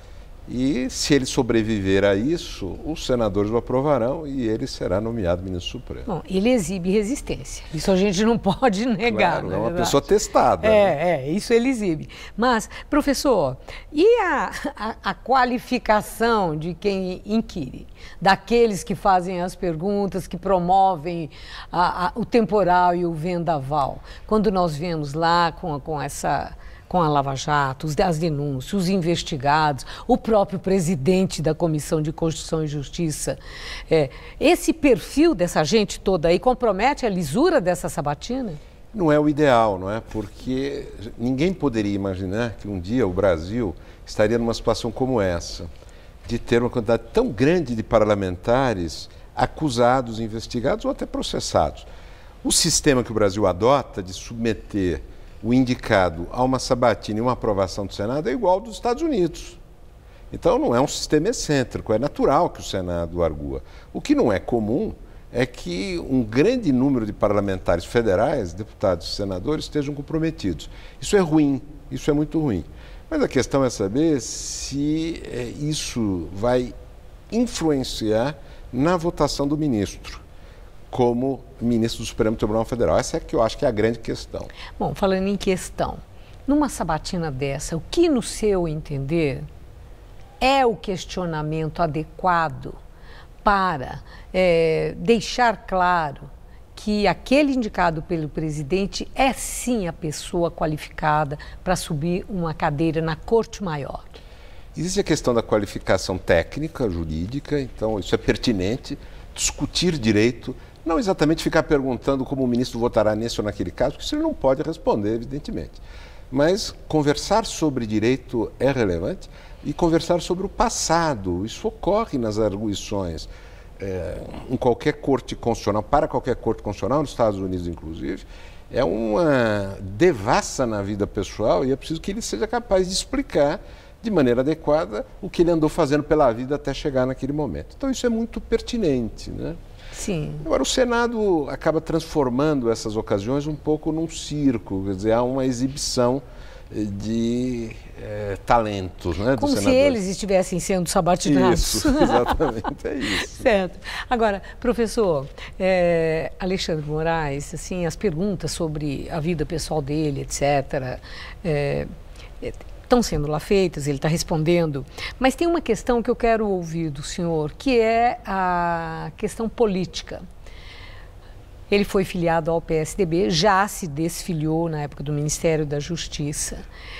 E se ele sobreviver a isso, os senadores o aprovarão e ele será nomeado ministro supremo. Bom, ele exibe resistência. Isso a gente não pode negar. Claro, é uma verdade? pessoa testada. É, né? é, isso ele exibe. Mas, professor, e a, a, a qualificação de quem inquire? Daqueles que fazem as perguntas, que promovem a, a, o temporal e o vendaval? Quando nós vemos lá com, com essa... com a Lava Jato, as denúncias, os investigados, o próprio presidente da Comissão de Constituição e Justiça. É, esse perfil dessa gente toda aí compromete a lisura dessa sabatina? Não é o ideal, não é? Porque ninguém poderia imaginar que um dia o Brasil estaria numa situação como essa, de ter uma quantidade tão grande de parlamentares acusados, investigados ou até processados. O sistema que o Brasil adota de submeter o indicado a uma sabatina e uma aprovação do Senado é igual ao dos Estados Unidos. Então não é um sistema excêntrico, é natural que o Senado argua. O que não é comum é que um grande número de parlamentares federais, deputados e senadores, estejam comprometidos. Isso é ruim, isso é muito ruim. Mas a questão é saber se é, isso vai influenciar na votação do ministro como ministro do Supremo Tribunal Federal. Essa é que eu acho que é a grande questão. Bom, falando em questão, numa sabatina dessa, o que, no seu entender, é o questionamento adequado para é, deixar claro que aquele indicado pelo presidente é sim a pessoa qualificada para subir uma cadeira na Corte Maior? Existe a questão da qualificação técnica, jurídica, então isso é pertinente, discutir direito, não exatamente ficar perguntando como o ministro votará nesse ou naquele caso, porque isso ele não pode responder, evidentemente. Mas conversar sobre direito é relevante e conversar sobre o passado. Isso ocorre nas arguições é, em qualquer corte constitucional, para qualquer corte constitucional, nos Estados Unidos inclusive, é uma devassa na vida pessoal e é preciso que ele seja capaz de explicar de maneira adequada o que ele andou fazendo pela vida até chegar naquele momento. Então isso é muito pertinente, né? Sim. Agora, o Senado acaba transformando essas ocasiões um pouco num circo, quer dizer, há uma exibição de é, talentos, né, como dos se eles estivessem sendo sabatinados. Isso, exatamente, é isso. Certo. Agora, professor, é, Alexandre de Moraes, assim, as perguntas sobre a vida pessoal dele, etcétera, é, estão sendo lá feitas, ele está respondendo, mas tem uma questão que eu quero ouvir do senhor, que é a questão política. Ele foi filiado ao P S D B, já se desfiliou na época do Ministério da Justiça.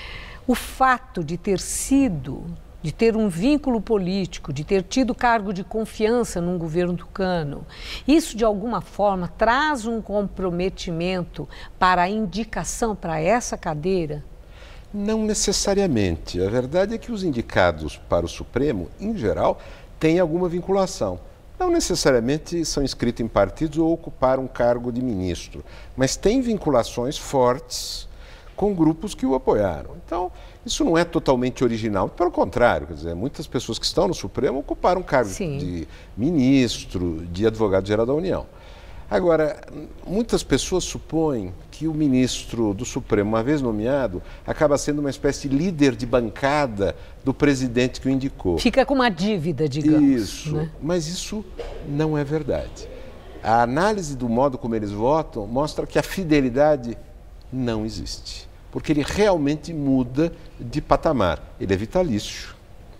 O fato de ter sido, de ter um vínculo político, de ter tido cargo de confiança num governo tucano, isso de alguma forma traz um comprometimento para a indicação para essa cadeira? Não necessariamente. A verdade é que os indicados para o Supremo, em geral, têm alguma vinculação. Não necessariamente são inscritos em partidos ou ocuparam um cargo de ministro, mas têm vinculações fortes com grupos que o apoiaram. Então, isso não é totalmente original. Pelo contrário, quer dizer, muitas pessoas que estão no Supremo ocuparam cargos de ministro, de advogado-geral da União. Agora, muitas pessoas supõem que o ministro do Supremo, uma vez nomeado, acaba sendo uma espécie de líder de bancada do presidente que o indicou. Fica com uma dívida, digamos. Isso, né? Mas isso não é verdade. A análise do modo como eles votam mostra que a fidelidade não existe, porque ele realmente muda de patamar. Ele é vitalício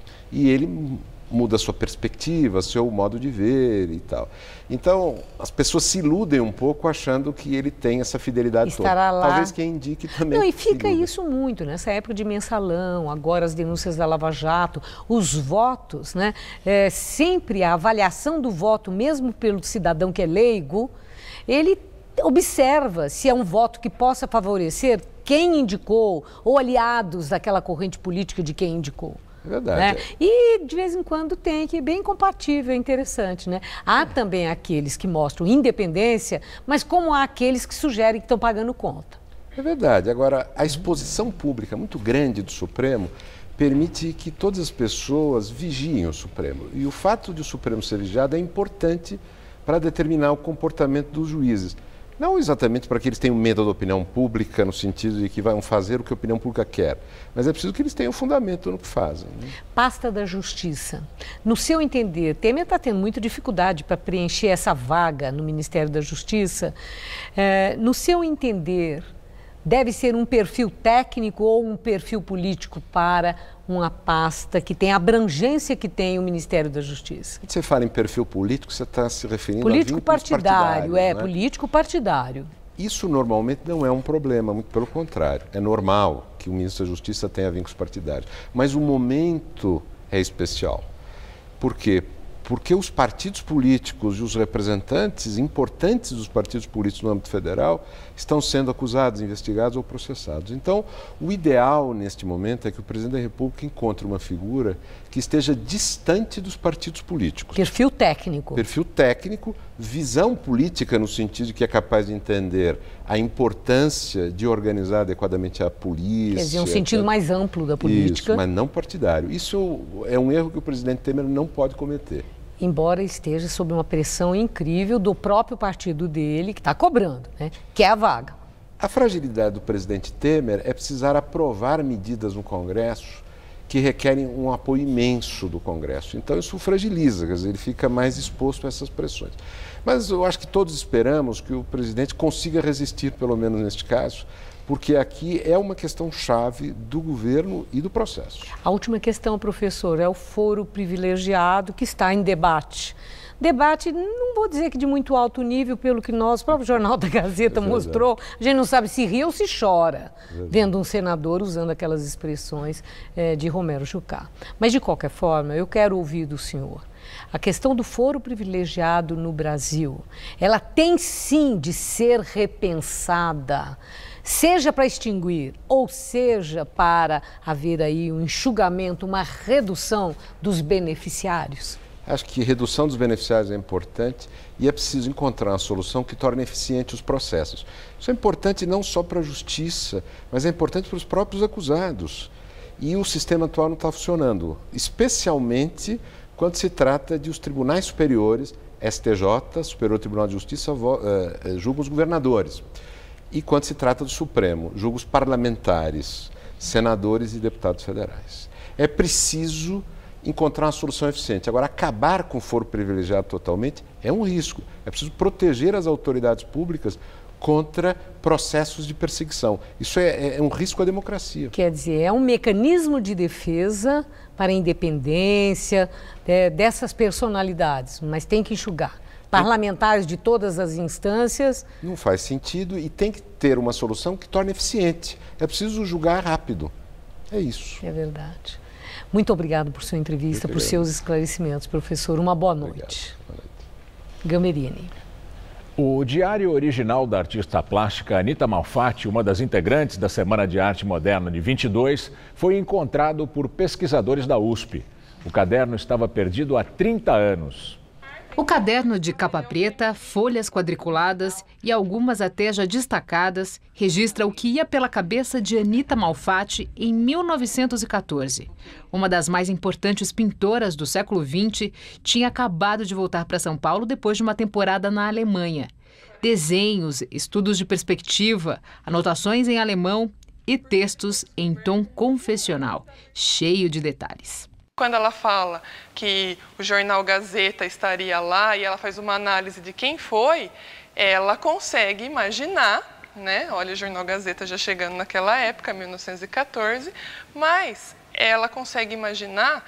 e ele muda a sua perspectiva, seu modo de ver e tal. Então, as pessoas se iludem um pouco achando que ele tem essa fidelidade Estará toda. Lá. Talvez quem indique também. Não, e fica isso muito, nessa época de mensalão, agora as denúncias da Lava Jato, os votos, né? É, sempre a avaliação do voto, mesmo pelo cidadão que é leigo, ele observa se é um voto que possa favorecer quem indicou ou aliados daquela corrente política de quem indicou. É verdade. Né? E de vez em quando tem que, bem compatível, é interessante, né? Há também aqueles que mostram independência, mas como há aqueles que sugerem que estão pagando conta. É verdade. Agora, a exposição pública muito grande do Supremo permite que todas as pessoas vigiem o Supremo. E o fato de o Supremo ser vigiado é importante para determinar o comportamento dos juízes. Não exatamente para que eles tenham medo da opinião pública, no sentido de que vão fazer o que a opinião pública quer, mas é preciso que eles tenham fundamento no que fazem. Né? Pasta da Justiça. No seu entender, Temer está tendo muita dificuldade para preencher essa vaga no Ministério da Justiça. É, no seu entender, deve ser um perfil técnico ou um perfil político para uma pasta que tem a abrangência que tem o Ministério da Justiça? Quando você fala em perfil político, você está se referindo político a vínculos partidário, é, né? político partidário. Isso normalmente não é um problema, muito pelo contrário. É normal que o ministro da Justiça tenha vínculos partidários. Mas o momento é especial. Por quê? Porque os partidos políticos e os representantes importantes dos partidos políticos no âmbito federal estão sendo acusados, investigados ou processados. Então, o ideal neste momento é que o presidente da República encontre uma figura que esteja distante dos partidos políticos. Perfil técnico. Perfil técnico, visão política no sentido de que é capaz de entender a importância de organizar adequadamente a polícia. Quer dizer, um sentido etcétera. Mais amplo da política. Isso, mas não partidário. Isso é um erro que o presidente Temer não pode cometer. Embora esteja sob uma pressão incrível do próprio partido dele, que está cobrando, né? Que é a vaga. A fragilidade do presidente Temer é precisar aprovar medidas no Congresso que requerem um apoio imenso do Congresso. Então isso fragiliza, quer dizer, ele fica mais exposto a essas pressões. Mas eu acho que todos esperamos que o presidente consiga resistir, pelo menos neste caso, porque aqui é uma questão chave do governo e do processo. A última questão, professor, é o foro privilegiado que está em debate. Debate, não vou dizer que de muito alto nível, pelo que nós, o próprio Jornal da Gazeta é mostrou, a gente não sabe se ri ou se chora, é vendo um senador usando aquelas expressões é, de Romero Jucá. Mas, de qualquer forma, eu quero ouvir do senhor. A questão do foro privilegiado no Brasil, ela tem sim de ser repensada, seja para extinguir ou seja para haver aí um enxugamento, uma redução dos beneficiários? Acho que redução dos beneficiários é importante e é preciso encontrar uma solução que torne eficientes os processos. Isso é importante não só para a justiça, mas é importante para os próprios acusados. E o sistema atual não está funcionando, especialmente quando se trata de os tribunais superiores, S T J, Superior Tribunal de Justiça, uh, julga os governadores. E quando se trata do Supremo, julga os parlamentares, senadores e deputados federais. É preciso encontrar uma solução eficiente. Agora, acabar com o foro privilegiado totalmente é um risco. É preciso proteger as autoridades públicas contra processos de perseguição. Isso é, é um risco à democracia. Quer dizer, é um mecanismo de defesa para a independência é, dessas personalidades, mas tem que enxugar. Parlamentares de todas as instâncias. Não faz sentido e tem que ter uma solução que torne eficiente. É preciso julgar rápido. É isso. É verdade. Muito obrigado por sua entrevista, por seus esclarecimentos, professor. Uma boa noite. Boa noite. Gamberini. O diário original da artista plástica Anita Malfatti, uma das integrantes da Semana de Arte Moderna de vinte e dois, foi encontrado por pesquisadores da U S P. O caderno estava perdido há trinta anos. O caderno de capa preta, folhas quadriculadas e algumas até já destacadas, registra o que ia pela cabeça de Anita Malfatti em mil novecentos e quatorze. Uma das mais importantes pintoras do século vinte tinha acabado de voltar para São Paulo depois de uma temporada na Alemanha. Desenhos, estudos de perspectiva, anotações em alemão e textos em tom confessional, cheio de detalhes. Quando ela fala que o jornal Gazeta estaria lá e ela faz uma análise de quem foi, ela consegue imaginar, né? Olha, o jornal Gazeta já chegando naquela época, mil novecentos e quatorze, mas ela consegue imaginar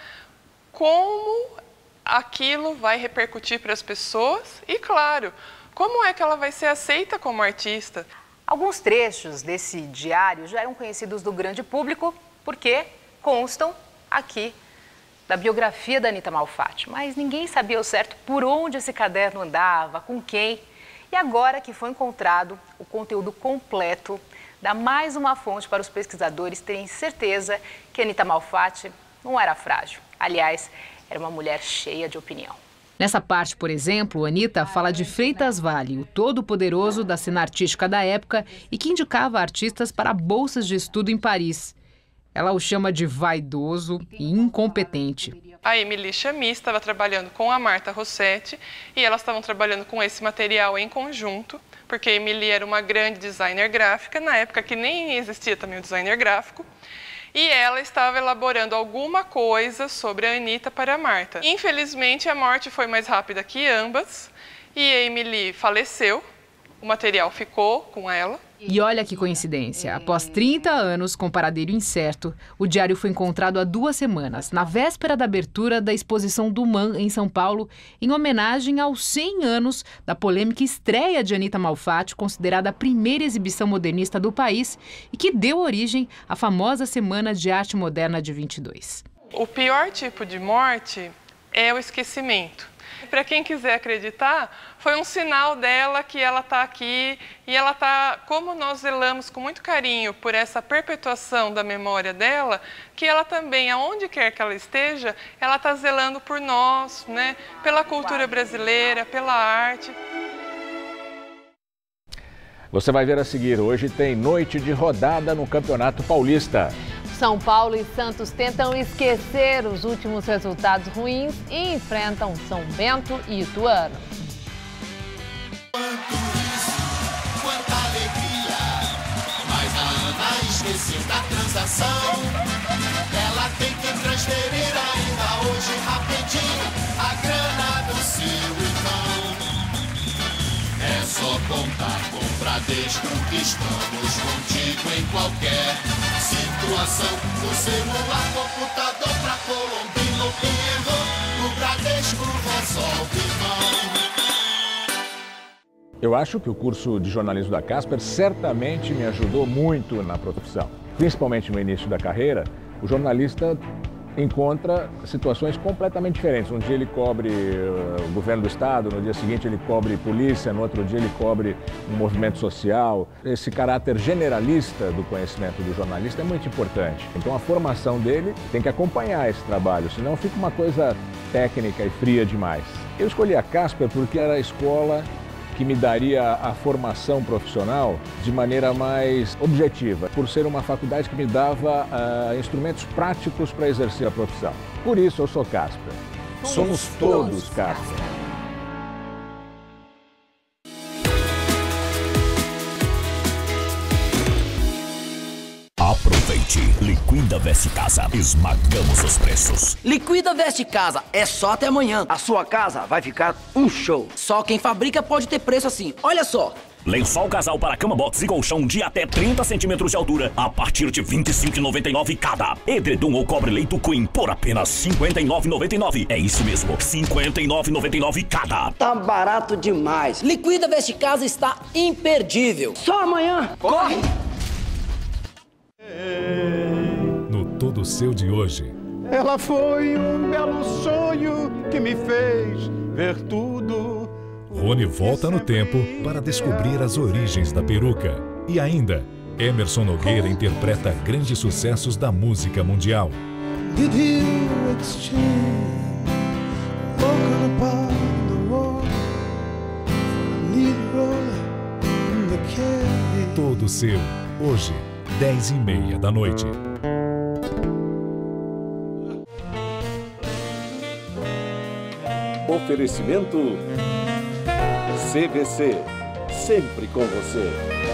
como aquilo vai repercutir para as pessoas e, claro, como é que ela vai ser aceita como artista. Alguns trechos desse diário já eram conhecidos do grande público porque constam aqui da biografia da Anita Malfatti, mas ninguém sabia ao certo por onde esse caderno andava, com quem. E agora que foi encontrado o conteúdo completo, dá mais uma fonte para os pesquisadores terem certeza que Anita Malfatti não era frágil. Aliás, era uma mulher cheia de opinião. Nessa parte, por exemplo, Anita fala de Freitas Vale, o todo-poderoso da cena artística da época e que indicava artistas para bolsas de estudo em Paris. Ela o chama de vaidoso e incompetente. A Emily Chamy estava trabalhando com a Marta Rossetti e elas estavam trabalhando com esse material em conjunto porque a Emily era uma grande designer gráfica, na época que nem existia também o designer gráfico, e ela estava elaborando alguma coisa sobre a Anitta para a Marta. Infelizmente, a morte foi mais rápida que ambas, e a Emily faleceu, o material ficou com ela. E olha que coincidência, após trinta anos com paradeiro incerto, o diário foi encontrado há duas semanas, na véspera da abertura da exposição do M A N em São Paulo, em homenagem aos cem anos da polêmica estreia de Anitta Malfatti, considerada a primeira exibição modernista do país e que deu origem à famosa Semana de Arte Moderna de vinte e dois. O pior tipo de morte é o esquecimento. Para quem quiser acreditar, foi um sinal dela que ela está aqui e ela está, como nós zelamos com muito carinho por essa perpetuação da memória dela, que ela também, aonde quer que ela esteja, ela está zelando por nós, né? Pela cultura brasileira, pela arte. Você vai ver a seguir, hoje tem noite de rodada no Campeonato Paulista. São Paulo e Santos tentam esquecer os últimos resultados ruins e enfrentam São Bento e Ituano. Quanto isso, quanta alegria, mas a Ana esqueceu da transação. Ela tem que transferir ainda hoje rapidinho a grana do seu irmão. É só contar com o Bradesco que estamos contigo em qualquer situação. Do celular, computador pra Colombino que errou, o Bradesco resolve não. Eu acho que o curso de jornalismo da Casper certamente me ajudou muito na profissão. Principalmente no início da carreira, o jornalista encontra situações completamente diferentes. Um dia ele cobre o governo do estado, no dia seguinte ele cobre polícia, no outro dia ele cobre um movimento social. Esse caráter generalista do conhecimento do jornalista é muito importante. Então a formação dele tem que acompanhar esse trabalho, senão fica uma coisa técnica e fria demais. Eu escolhi a Casper porque era a escola que me daria a formação profissional de maneira mais objetiva, por ser uma faculdade que me dava uh, instrumentos práticos para exercer a profissão. Por isso eu sou Casper. Somos, Somos todos, todos Casper. Aproveite! Liquida Veste Casa. Esmagamos os preços. Liquida Veste Casa. É só até amanhã. A sua casa vai ficar um show. Só quem fabrica pode ter preço assim. Olha só. Lençol casal para cama box e colchão de até trinta centímetros de altura a partir de vinte e cinco reais e noventa e nove centavos cada. Edredom ou cobre-leito Queen por apenas cinquenta e nove reais e noventa e nove centavos. É isso mesmo, cinquenta e nove reais e noventa e nove centavos cada. Tá barato demais. Liquida Veste Casa está imperdível. Só amanhã. Corre! No Todo Seu de hoje. Ela foi um belo sonho que me fez ver tudo. Rony volta no tempo para descobrir as origens da peruca. E ainda, Emerson Nogueira interpreta grandes sucessos da música mundial. Did you exchange broken apart the war for a Negro in the cave? Todo Seu, hoje, dez e meia da noite. Oferecimento C V C, sempre com você.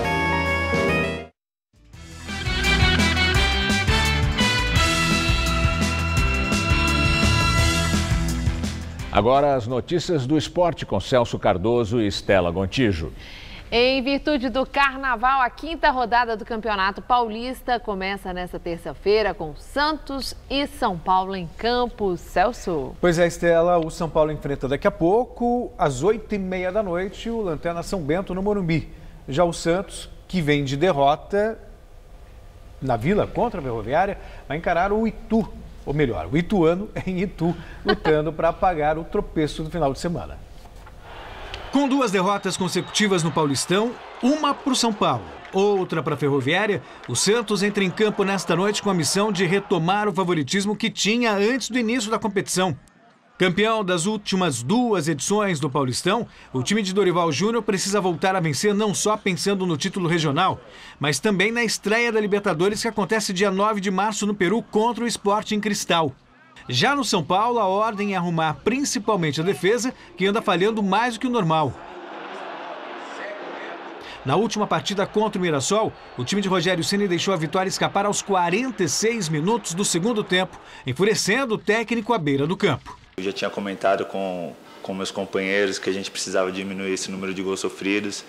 Agora as notícias do esporte com Celso Cardoso e Estela Gontijo. Em virtude do Carnaval, a quinta rodada do Campeonato Paulista começa nesta terça-feira com Santos e São Paulo em campo. Celso. Pois é, Estela, o São Paulo enfrenta daqui a pouco, às oito e meia da noite, o Lanterna São Bento no Morumbi. Já o Santos, que vem de derrota na Vila contra a Ferroviária, vai encarar o Itu, ou melhor, o Ituano em Itu, lutando para apagar o tropeço do final de semana. Com duas derrotas consecutivas no Paulistão, uma para o São Paulo, outra para a Ferroviária, o Santos entra em campo nesta noite com a missão de retomar o favoritismo que tinha antes do início da competição. Campeão das últimas duas edições do Paulistão, o time de Dorival Júnior precisa voltar a vencer não só pensando no título regional, mas também na estreia da Libertadores que acontece dia nove de março no Peru contra o Sporting Cristal. Já no São Paulo, a ordem é arrumar principalmente a defesa, que anda falhando mais do que o normal. Na última partida contra o Mirassol, o time de Rogério Ceni deixou a vitória escapar aos quarenta e seis minutos do segundo tempo, enfurecendo o técnico à beira do campo. Eu já tinha comentado com, com meus companheiros que a gente precisava diminuir esse número de gols sofridos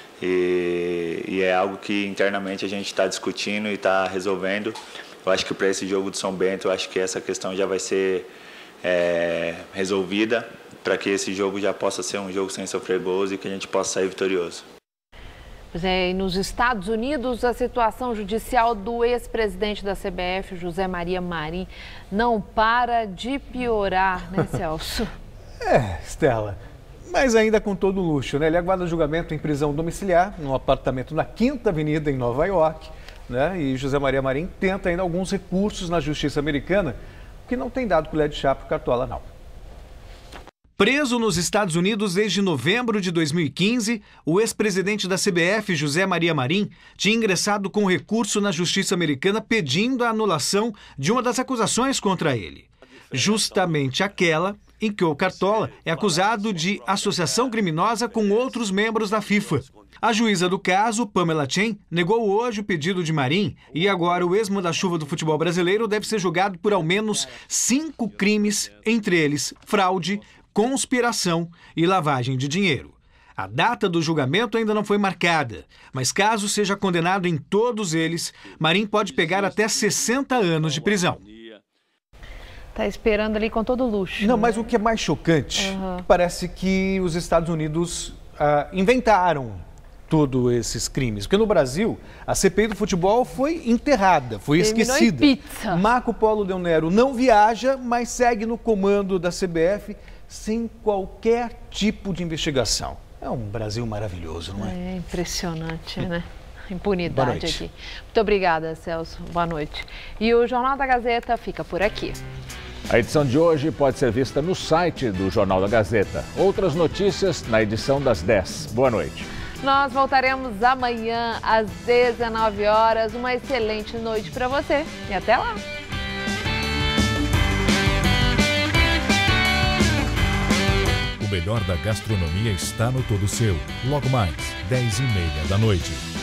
e, e é algo que internamente a gente está discutindo e está resolvendo. Eu acho que para esse jogo do São Bento, eu acho que essa questão já vai ser é, resolvida para que esse jogo já possa ser um jogo sem sofrer gols e que a gente possa sair vitorioso. Pois é, e nos Estados Unidos, a situação judicial do ex-presidente da C B F, José Maria Marim, não para de piorar, né, Celso? É, Estela, mas ainda com todo luxo, né? Ele aguarda julgamento em prisão domiciliar, num apartamento na Quinta Avenida, em Nova York, né? E José Maria Marim tenta ainda alguns recursos na justiça americana, o que não tem dado colher de chá para o Cartola, não. Preso nos Estados Unidos desde novembro de dois mil e quinze, o ex-presidente da C B F, José Maria Marim, tinha ingressado com recurso na justiça americana pedindo a anulação de uma das acusações contra ele. Justamente aquela em que o Cartola é acusado de associação criminosa com outros membros da FIFA. A juíza do caso, Pamela Chen, negou hoje o pedido de Marim e agora o ex-manda-chuva do futebol brasileiro deve ser julgado por ao menos cinco crimes, entre eles fraude, conspiração e lavagem de dinheiro. A data do julgamento ainda não foi marcada, mas caso seja condenado em todos eles, Marim pode pegar até sessenta anos de prisão. Tá esperando ali com todo luxo. Não, né? mas o que é mais chocante, uhum. parece que os Estados Unidos uh, inventaram todos esses crimes. Porque no Brasil, a C P I do futebol foi enterrada, foi Terminou esquecida. Em pizza. Marco Polo Del Nero não viaja, mas segue no comando da C B F sem qualquer tipo de investigação. É um Brasil maravilhoso, não é? É impressionante, né? Impunidade aqui. Muito obrigada, Celso. Boa noite. E o Jornal da Gazeta fica por aqui. A edição de hoje pode ser vista no site do Jornal da Gazeta. Outras notícias na edição das dez. Boa noite. Nós voltaremos amanhã às dezenove horas. Uma excelente noite para você e até lá. O melhor da gastronomia está no Todo Seu. Logo mais, dez e meia da noite.